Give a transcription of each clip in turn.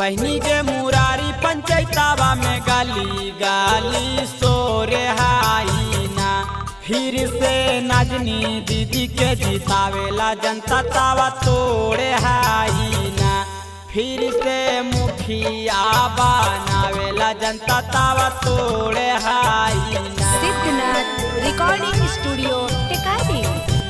बहनी के मुरारी पंचायतावा में गाली गाली सोरे हाई ना। फिर से नाजनी दीदी के जितावेला जनता तावा तोड़े हाई ना। फिर से मुखिया बनावेला जनता तावा तोड़े हाई ना। Siddhnath recording studio Tekari.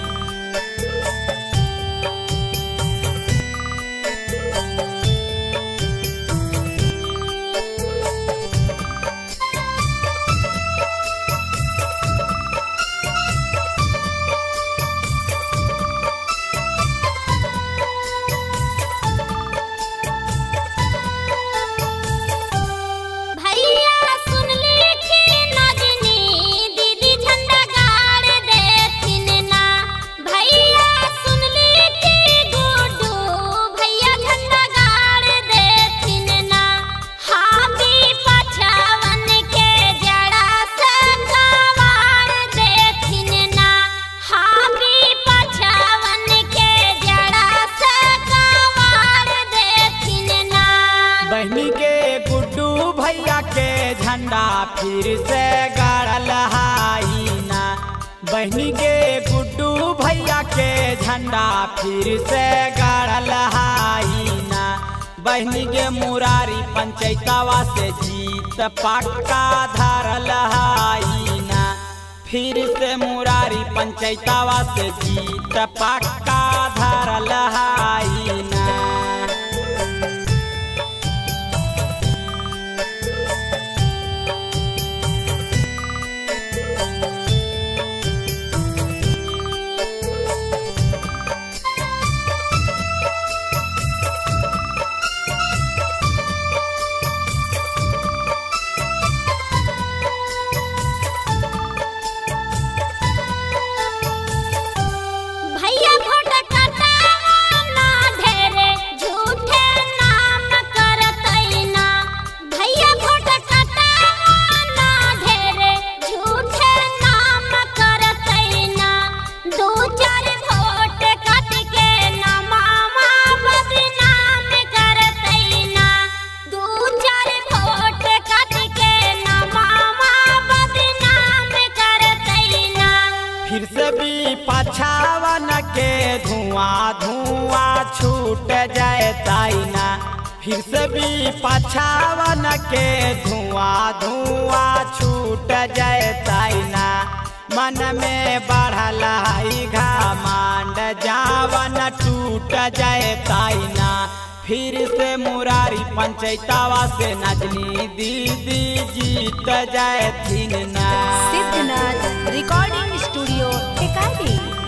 बहनी के गुड्डू भैया के झंडा फिर से गाड़ल हाई ना। बहनी के गुड्डू भैया के झंडा फिर से गाड़ल हाई ना। बहनी के मुरारी पंचायतावा से जीत पक्का धरल हाई ना। फिर से मुरारी पंचायतावा से जीत पक्का धरल हाई ना। फिर से भी पछावन के धुआं धुआं छूट जाए ताइना। फिर से भी पछावन के धुआं धुआं छूट जाए ताइना। मन में बढ़ल हाई घमंड जावन टूट जाए ताइना। फिर से मुरारी पंचायतावा से नाजनी दीदी जीत जाए थीन ना। Siddhnath recording studio Tekari.